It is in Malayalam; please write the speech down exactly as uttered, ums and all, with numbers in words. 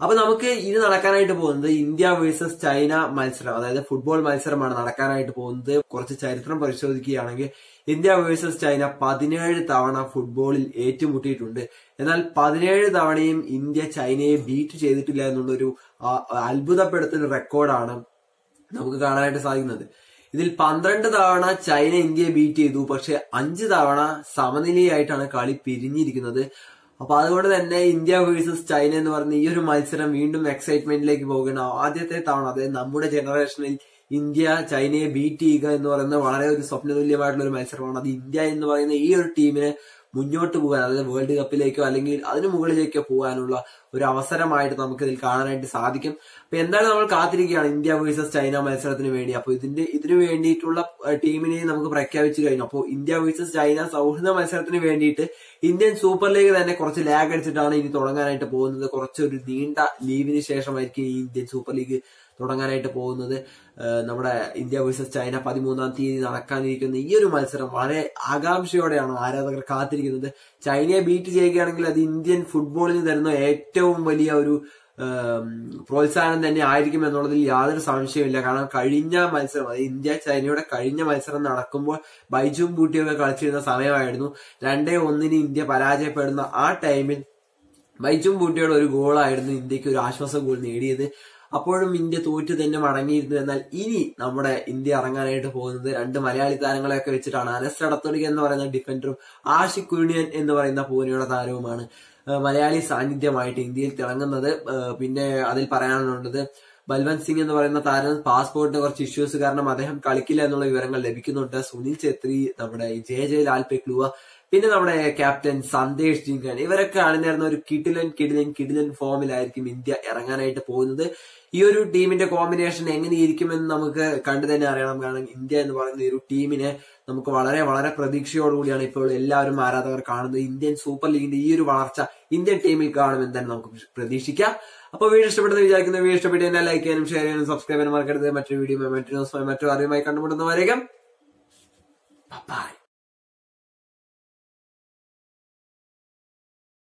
അപ്പൊ നമുക്ക് ഇനി നടക്കാനായിട്ട് പോകുന്നത് ഇന്ത്യ വേഴ്സസ് ചൈന മത്സരം, അതായത് ഫുട്ബോൾ മത്സരമാണ് നടക്കാനായിട്ട് പോകുന്നത്. കുറച്ച് ചരിത്രം പരിശോധിക്കുകയാണെങ്കിൽ ഇന്ത്യ വേഴ്സസ് ചൈന പതിനേഴ് തവണ ഫുട്ബോളിൽ ഏറ്റുമുട്ടിയിട്ടുണ്ട്. എന്നാൽ പതിനേഴ് തവണയും ഇന്ത്യ ചൈനയെ ബീറ്റ് ചെയ്തിട്ടില്ല എന്നുള്ളൊരു അത്ഭുതപ്പെടുത്തുന്ന റെക്കോർഡാണ് നമുക്ക് കാണാനായിട്ട് സാധിക്കുന്നത്. ഇതിൽ പന്ത്രണ്ട് തവണ ചൈന ഇന്ത്യയെ ബീറ്റ് ചെയ്തു, പക്ഷെ അഞ്ച് തവണ സമനിലയായിട്ടാണ് കളി പിരിഞ്ഞിരിക്കുന്നത്. അപ്പൊ അതുകൊണ്ട് തന്നെ ഇന്ത്യ വേഴ്സസ് ചൈന എന്ന് പറയുന്ന ഈ ഒരു മത്സരം വീണ്ടും എക്സൈറ്റ്മെന്റിലേക്ക് പോകുകയാണ്. ആദ്യത്തെ തവണ, അതായത് നമ്മുടെ ജനറേഷനിൽ ഇന്ത്യ ചൈനയെ ബീറ്റ് ചെയ്യുക എന്ന് പറയുന്നത് വളരെ ഒരു സ്വപ്നതുല്യമായിട്ടുള്ള ഒരു മത്സരമാണ്. അത് ഇന്ത്യ എന്ന് പറയുന്ന ഈ ഒരു ടീമിന് മുന്നോട്ട് പോകാൻ, അതായത് വേൾഡ് കപ്പിലേക്കോ അല്ലെങ്കിൽ അതിന് മുകളിലേക്കോ പോകാനുള്ള ഒരു അവസരമായിട്ട് നമുക്ക് ഇതിൽ കാണാനായിട്ട് സാധിക്കും. അപ്പൊ എന്തായാലും നമ്മൾ കാത്തിരിക്കുകയാണ് ഇന്ത്യ വേഴ്സസ് ചൈന മത്സരത്തിന് വേണ്ടി. അപ്പൊ ഇതിന്റെ ഇതിനു വേണ്ടിയിട്ടുള്ള ടീമിനെ നമുക്ക് പ്രഖ്യാപിച്ചു കഴിഞ്ഞു. അപ്പോൾ ഇന്ത്യ വേഴ്സസ് ചൈന സൗഹൃദ മത്സരത്തിന് വേണ്ടിയിട്ട് ഇന്ത്യൻ സൂപ്പർ ലീഗ് തന്നെ കുറച്ച് ലാഗ് അടിച്ചിട്ടാണ് ഇനി തുടങ്ങാനായിട്ട് പോകുന്നത്. കുറച്ചൊരു നീണ്ട ലീവിന് ശേഷമായിരിക്കും ഈ ഇന്ത്യൻ സൂപ്പർ ലീഗ് തുടങ്ങാനായിട്ട് പോകുന്നത്. നമ്മുടെ ഇന്ത്യ വേഴ്സസ് ചൈന പതിമൂന്നാം തീയതി നടക്കാനിരിക്കുന്ന ഈ ഒരു മത്സരം വളരെ ആകാംക്ഷയോടെയാണ് ആരാധകർ കാത്തിരിക്കുന്നത്. ചൈനയെ ബീറ്റ് ചെയ്യുകയാണെങ്കിൽ അത് ഇന്ത്യൻ ഫുട്ബോളിന് തരുന്ന ഏറ്റവും വലിയ ഒരു പ്രോത്സാഹനം തന്നെ ആയിരിക്കും എന്നുള്ളതിൽ യാതൊരു സംശയമില്ല. കാരണം കഴിഞ്ഞ മത്സരം, അതായത് ഇന്ത്യ ചൈനയുടെ കഴിഞ്ഞ മത്സരം നടക്കുമ്പോൾ ബൈജും ബൂട്ടിയൊക്കെ കളിച്ചിരുന്ന സമയമായിരുന്നു. രണ്ടേ ഒന്നിന് ഇന്ത്യ പരാജയപ്പെടുന്ന ആ ടൈമിൽ ബൈജും ബൂട്ടിയുടെ ഒരു ഗോളായിരുന്നു ഇന്ത്യക്ക് ഒരു ആശ്വാസ ഗോൾ നേടിയത്. അപ്പോഴും ഇന്ത്യ തോറ്റു തന്നെ മടങ്ങിയിരുന്നു. എന്നാൽ ഇനി നമ്മുടെ ഇന്ത്യ ഇറങ്ങാനായിട്ട് പോകുന്നത് രണ്ട് മലയാളി താരങ്ങളെയൊക്കെ വെച്ചിട്ടാണ്. അനസ് റടത്തൊടി എന്ന് പറയുന്ന ഡിഫൻഡറും ആഷിഖ് കുര്യൻ എന്ന് പറയുന്ന പൂനെയുടെ താരവുമാണ് മലയാളി സാന്നിധ്യമായിട്ട് ഇന്ത്യയിൽ തിളങ്ങുന്നത്. പിന്നെ അതിൽ പറയാനുള്ളത് ബൽവന്ത് സിംഗ് എന്ന് പറയുന്ന താരം പാസ്പോർട്ടിന് കുറച്ച് ഇഷ്യൂസ് കാരണം അദ്ദേഹം കളിക്കില്ല എന്നുള്ള വിവരങ്ങൾ ലഭിക്കുന്നുണ്ട്. സുനിൽ ഛേത്രി, നമ്മുടെ ജെ ജെ ലാൽ പെക്ലുവ, പിന്നെ നമ്മുടെ ക്യാപ്റ്റൻ സന്ദേശ് ജിങ്കൻ, ഇവരൊക്കെ അണിനിരുന്ന ഒരു കിടിലൻ കിടിലൻ കിടിലൻ ഫോമിലായിരിക്കും ഇന്ത്യ ഇറങ്ങാനായിട്ട് പോകുന്നത്. ഈ ഒരു ടീമിന്റെ കോമ്പിനേഷൻ എങ്ങനെയിരിക്കുമെന്ന് നമുക്ക് കണ്ടു തന്നെ അറിയണം. കാരണം ഇന്ത്യ എന്ന് പറയുന്ന ഒരു ടീമിനെ നമുക്ക് വളരെ വളരെ പ്രതീക്ഷയോടുകൂടിയാണ് ഇപ്പോൾ എല്ലാവരും ആരാധകർ കാണുന്നത്. ഇന്ത്യൻ സൂപ്പർ ലീഗിന്റെ ഈ ഒരു വളർച്ച ഇന്ത്യൻ ടീമിൽ കാണുമെന്ന് തന്നെ നമുക്ക് പ്രതീക്ഷിക്കാം. അപ്പൊ വീഡിയോ ഇഷ്ടപ്പെടുന്ന വിചാരിക്കുന്ന വീഡിയോ ഇഷ്ടപ്പെട്ട് തന്നെ ലൈക്ക് ചെയ്യാനും ഷെയർ ചെയ്യാനും സബ്സ്ക്രൈബ് ചെയ്യാനും മറക്കരുത്. മറ്റൊരു വീഡിയോ മറ്റൊരു മറ്റൊരു അറിവുമായി കണ്ടുമുട്ടുന്നവരേക്കും ബൈ.